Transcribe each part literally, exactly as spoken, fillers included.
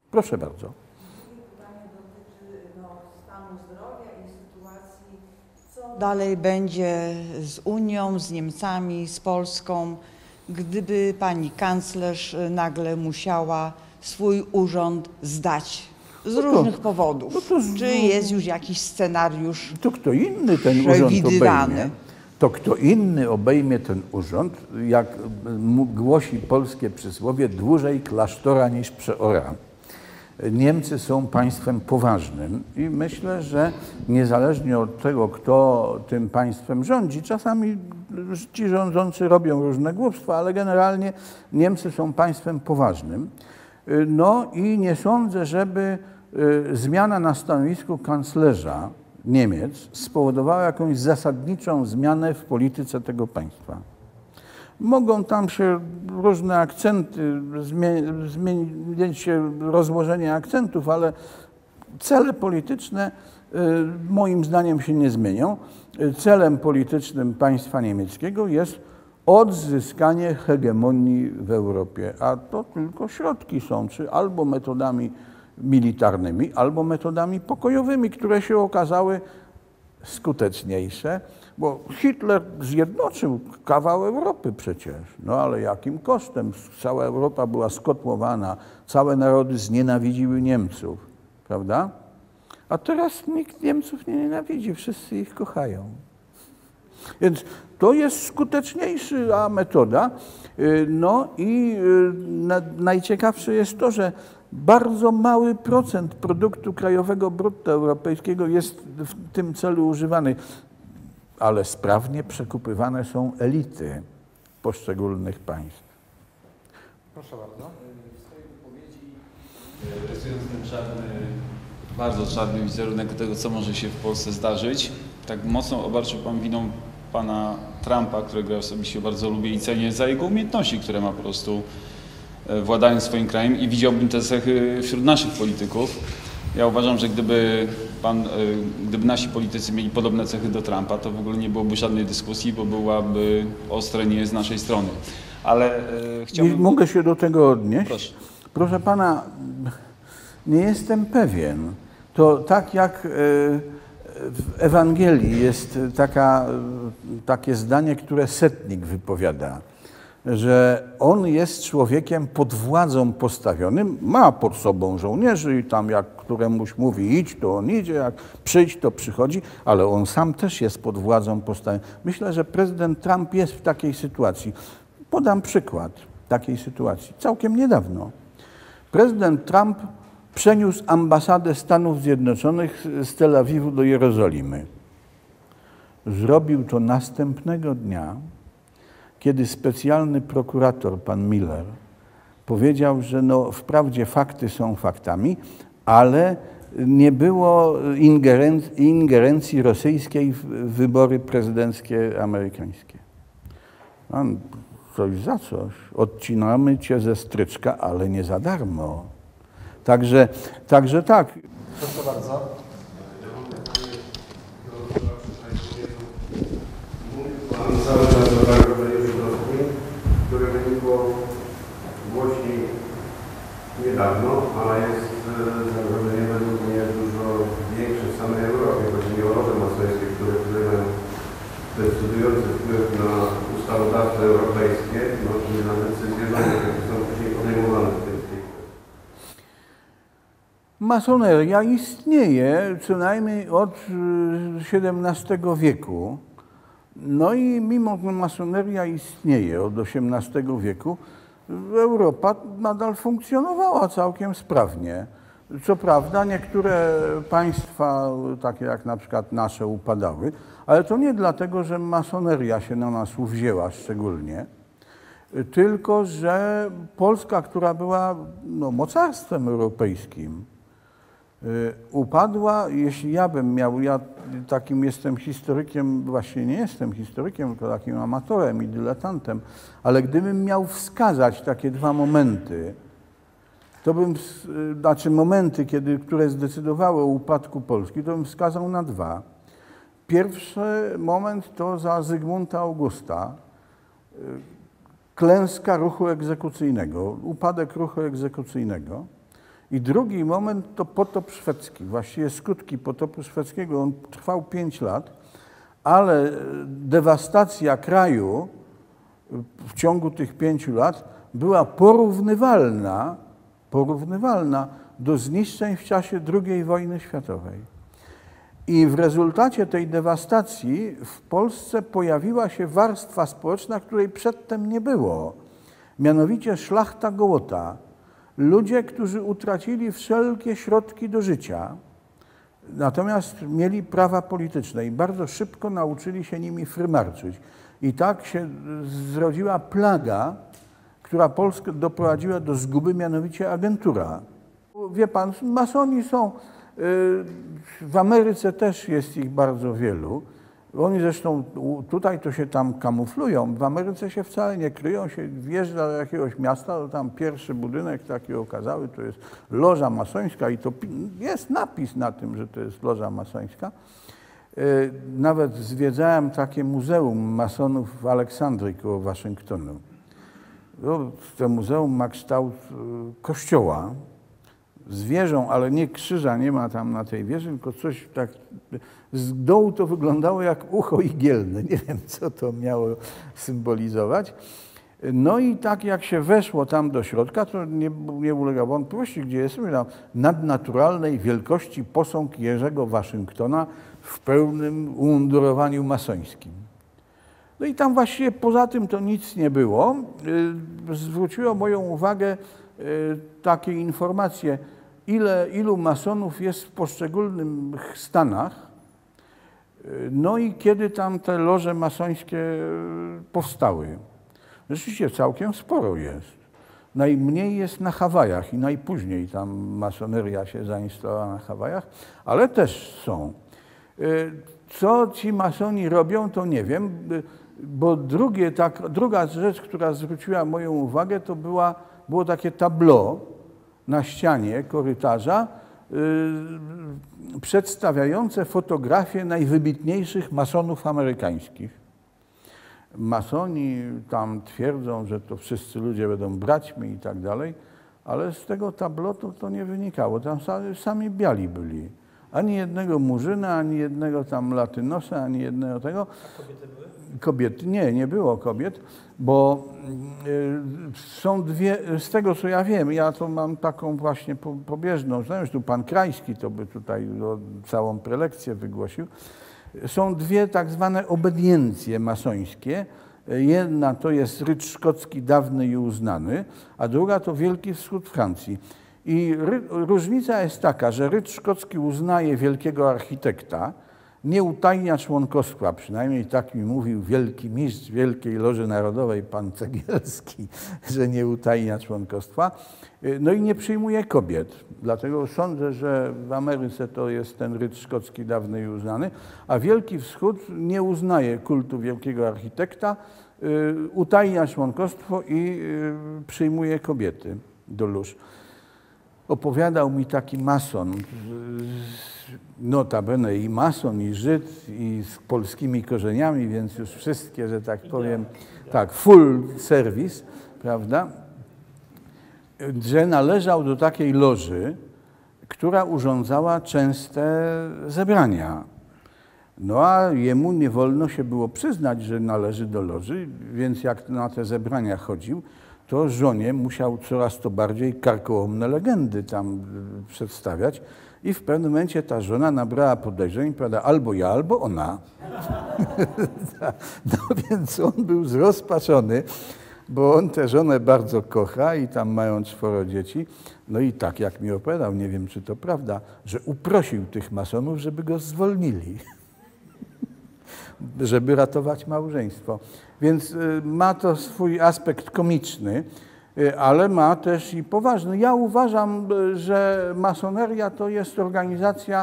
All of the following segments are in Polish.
Proszę bardzo. Dalej będzie z Unią, z Niemcami, z Polską, gdyby pani kanclerz nagle musiała swój urząd zdać z no to, różnych powodów. No to, Czy jest już jakiś scenariusz to kto inny ten urząd obejmie? To kto inny obejmie ten urząd, jak głosi polskie przysłowie, dłużej klasztora niż przeora. Niemcy są państwem poważnym i myślę, że niezależnie od tego, kto tym państwem rządzi, czasami ci rządzący robią różne głupstwa, ale generalnie Niemcy są państwem poważnym. No i nie sądzę, żeby zmiana na stanowisku kanclerza Niemiec spowodowała jakąś zasadniczą zmianę w polityce tego państwa. Mogą tam się różne akcenty, zmienić się rozłożenie akcentów, ale cele polityczne moim zdaniem się nie zmienią. Celem politycznym państwa niemieckiego jest odzyskanie hegemonii w Europie, a to tylko środki są, czy albo metodami militarnymi, albo metodami pokojowymi, które się okazały skuteczniejsze, bo Hitler zjednoczył kawał Europy przecież, no ale jakim kosztem? Cała Europa była skotłowana, całe narody znienawidziły Niemców, prawda? A teraz nikt Niemców nie nienawidzi, wszyscy ich kochają. Więc to jest skuteczniejsza metoda. No i najciekawsze jest to, że bardzo mały procent produktu krajowego brutto europejskiego jest w tym celu używany, ale sprawnie przekupywane są elity poszczególnych państw. Proszę bardzo. W swojej wypowiedzi rysując ten czarny, bardzo czarny wizerunek tego, co może się w Polsce zdarzyć, tak mocno obarczył Pan winą pana Trumpa, którego ja osobiście bardzo lubię i cenię za jego umiejętności, które ma po prostu władając swoim krajem i widziałbym te cechy wśród naszych polityków. Ja uważam, że gdyby, pan, gdyby nasi politycy mieli podobne cechy do Trumpa, to w ogóle nie byłoby żadnej dyskusji, bo byłaby ostre nie z naszej strony. Ale e, chciałbym... Mogę się do tego odnieść? Proszę. Proszę pana, nie jestem pewien. To tak jak w Ewangelii jest taka, takie zdanie, które setnik wypowiada, że on jest człowiekiem pod władzą postawionym, ma pod sobą żołnierzy i tam jak któremuś mówi idź, to on idzie, jak przyjdź, to przychodzi, ale on sam też jest pod władzą postawionym. Myślę, że prezydent Trump jest w takiej sytuacji. Podam przykład takiej sytuacji. Całkiem niedawno prezydent Trump przeniósł ambasadę Stanów Zjednoczonych z Tel Awiwu do Jerozolimy. Zrobił to następnego dnia, kiedy specjalny prokurator, pan Miller, powiedział, że no, wprawdzie fakty są faktami, ale nie było ingerencji, ingerencji rosyjskiej w wybory prezydenckie amerykańskie. Pan, coś za coś. Odcinamy cię ze stryczka, ale nie za darmo. Także, także tak. Proszę bardzo. Pan cały czas o zagrożeniu środki, które wynikło głośniej niedawno, ale jest zagrożenie według mnie dużo większe w samej Europie. Chodzi mi o loty masońskie, które tutaj mają decydujący wpływ na ustawodawstwo europejskie, no i na decyzje rządu, które są później podejmowane w tej kwestii. Masoneria istnieje co najmniej od siedemnastego wieku. No i mimo, że masoneria istnieje od osiemnastego wieku, Europa nadal funkcjonowała całkiem sprawnie. Co prawda niektóre państwa, takie jak na przykład nasze, upadały, ale to nie dlatego, że masoneria się na nas uwzięła szczególnie, tylko że Polska, która była no, mocarstwem europejskim, upadła, jeśli ja bym miał, ja takim jestem historykiem, właśnie nie jestem historykiem, tylko takim amatorem i dyletantem, ale gdybym miał wskazać takie dwa momenty, to bym, znaczy momenty, kiedy, które zdecydowały o upadku Polski, to bym wskazał na dwa. Pierwszy moment to za Zygmunta Augusta, klęska ruchu egzekucyjnego, upadek ruchu egzekucyjnego. I drugi moment to potop szwedzki, właściwie skutki potopu szwedzkiego. On trwał pięć lat, ale dewastacja kraju w ciągu tych pięciu lat była porównywalna, porównywalna do zniszczeń w czasie drugiej wojny światowej. I w rezultacie tej dewastacji w Polsce pojawiła się warstwa społeczna, której przedtem nie było. Mianowicie szlachta gołota. Ludzie, którzy utracili wszelkie środki do życia, natomiast mieli prawa polityczne i bardzo szybko nauczyli się nimi frymarczyć. I tak się zrodziła plaga, która Polskę doprowadziła do zguby, mianowicie agentura. Wie pan, masoni są, w Ameryce też jest ich bardzo wielu. Oni zresztą tutaj to się tam kamuflują, w Ameryce się wcale nie kryją, się wjeżdża do jakiegoś miasta, to tam pierwszy budynek taki okazały, to jest loża masońska i to jest napis na tym, że to jest loża masońska. Nawet zwiedzałem takie muzeum masonów w Aleksandrii koło Waszyngtonu. To muzeum ma kształt kościoła z wieżą, ale nie krzyża, nie ma tam na tej wieży, tylko coś tak z dołu to wyglądało jak ucho igielne. Nie wiem, co to miało symbolizować. No i tak jak się weszło tam do środka, to nie, nie ulega wątpliwości, gdzie jest tam nadnaturalnej wielkości posąg Jerzego Waszyngtona w pełnym umundurowaniu masońskim. No i tam właściwie poza tym to nic nie było. Zwróciło moją uwagę takie informacje, ile, ilu masonów jest w poszczególnych stanach, no i kiedy tam te loże masońskie powstały. Rzeczywiście całkiem sporo jest. Najmniej jest na Hawajach i najpóźniej tam masoneria się zainstalowała na Hawajach, ale też są. Co ci masoni robią, to nie wiem, bo drugie, tak, druga rzecz, która zwróciła moją uwagę, to była, było takie tableau na ścianie korytarza yy, przedstawiające fotografie najwybitniejszych masonów amerykańskich. Masoni tam twierdzą, że to wszyscy ludzie będą braćmi i tak dalej, ale z tego tableau to, to nie wynikało. Tam sami, sami biali byli. Ani jednego murzyna, ani jednego tam latynosa, ani jednego tego. A kobiety były? Kobiety, nie, nie było kobiet, bo y, są dwie, z tego co ja wiem, ja to mam taką właśnie po, pobieżną, znając tu pan Krajski, to by tutaj no, całą prelekcję wygłosił. Są dwie tak zwane obediencje masońskie. Jedna to jest rycz szkocki dawny i uznany, a druga to Wielki Wschód Francji. I ry, różnica jest taka, że rycz szkocki uznaje wielkiego architekta, nie utajnia członkostwa, przynajmniej tak mi mówił wielki mistrz Wielkiej Loży Narodowej, pan Cegielski, że nie utajnia członkostwa, no i nie przyjmuje kobiet. Dlatego sądzę, że w Ameryce to jest ten rycz szkocki dawny i uznany, a Wielki Wschód nie uznaje kultu wielkiego architekta, utajnia członkostwo i przyjmuje kobiety do lóż. Opowiadał mi taki mason, notabene i mason, i Żyd, i z polskimi korzeniami, więc już wszystkie, że tak powiem, tak, full service, prawda, że należał do takiej loży, która urządzała częste zebrania. No a jemu nie wolno się było przyznać, że należy do loży, więc jak na te zebrania chodził, to żonie musiał coraz to bardziej karkołomne legendy tam przedstawiać i w pewnym momencie ta żona nabrała podejrzeń, prawda, albo ja, albo ona. No więc on był zrozpaczony, bo on tę żonę bardzo kocha i tam mają czworo dzieci. No i tak jak mi opowiadał, nie wiem czy to prawda, że uprosił tych masonów, żeby go zwolnili, żeby ratować małżeństwo. Więc ma to swój aspekt komiczny, ale ma też i poważny. Ja uważam, że masoneria to jest organizacja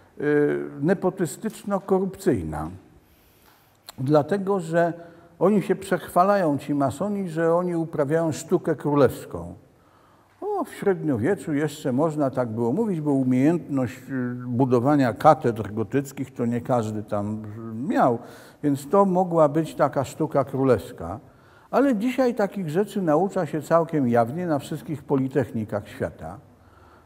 nepotystyczno-korupcyjna. Dlatego, że oni się przechwalają, ci masoni, że oni uprawiają sztukę królewską. O, w średniowieczu jeszcze można tak było mówić, bo umiejętność budowania katedr gotyckich to nie każdy tam miał, więc to mogła być taka sztuka królewska. Ale dzisiaj takich rzeczy naucza się całkiem jawnie na wszystkich politechnikach świata.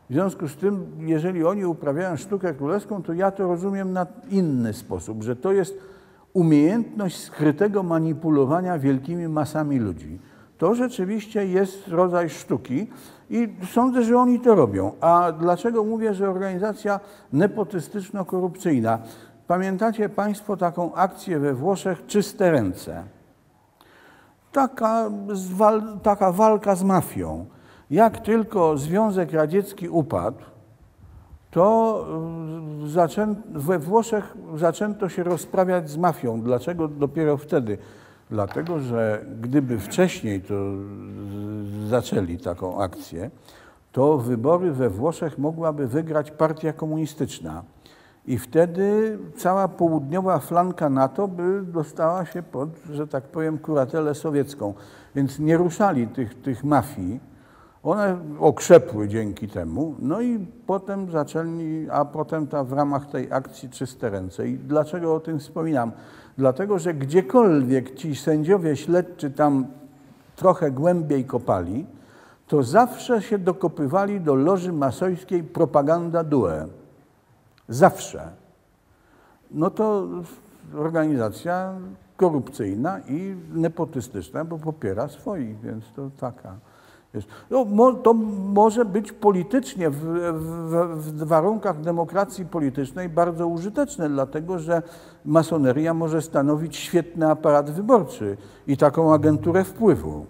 W związku z tym, jeżeli oni uprawiają sztukę królewską, to ja to rozumiem na inny sposób, że to jest umiejętność skrytego manipulowania wielkimi masami ludzi. To rzeczywiście jest rodzaj sztuki i sądzę, że oni to robią. A dlaczego mówię, że organizacja nepotystyczno-korupcyjna? Pamiętacie Państwo taką akcję we Włoszech Czyste ręce? Taka, taka walka z mafią. Jak tylko Związek Radziecki upadł, to zaczę, we Włoszech zaczęto się rozprawiać z mafią. Dlaczego dopiero wtedy? Dlatego, że gdyby wcześniej to zaczęli taką akcję, to wybory we Włoszech mogłaby wygrać partia komunistyczna. I wtedy cała południowa flanka NATO by dostała się pod, że tak powiem, kuratelę sowiecką. Więc nie ruszali tych, tych mafii. One okrzepły dzięki temu, no i potem zaczęli, a potem ta w ramach tej akcji Czyste ręce. I dlaczego o tym wspominam? Dlatego, że gdziekolwiek ci sędziowie śledczy tam trochę głębiej kopali, to zawsze się dokopywali do loży masojskiej Propaganda Due. Zawsze. No to organizacja korupcyjna i nepotystyczna, bo popiera swoich, więc to taka jest. No, to może być politycznie w, w, w warunkach demokracji politycznej bardzo użyteczne, dlatego że masoneria może stanowić świetny aparat wyborczy i taką agenturę wpływu.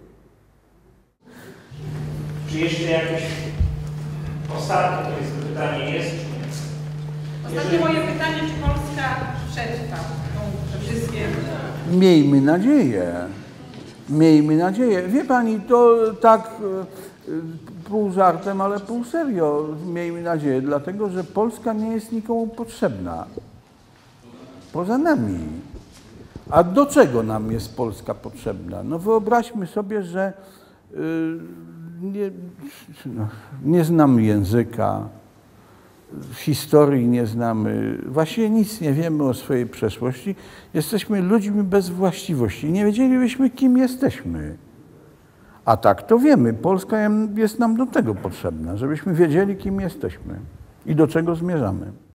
Czy jeszcze jakieś ostatnie to jest pytanie jest? Ostatnie moje pytanie, czy Polska przetrwa te wszystkie... Miejmy nadzieję. Miejmy nadzieję. Wie pani, to tak pół żartem, ale pół serio. Miejmy nadzieję, dlatego że Polska nie jest nikomu potrzebna. Poza nami. A do czego nam jest Polska potrzebna? No wyobraźmy sobie, że yy, nie, no, nie znamy języka, historii nie znamy, właściwie nic nie wiemy o swojej przeszłości. Jesteśmy ludźmi bez właściwości. Nie wiedzielibyśmy, kim jesteśmy. A tak to wiemy. Polska jest nam do tego potrzebna, żebyśmy wiedzieli, kim jesteśmy i do czego zmierzamy.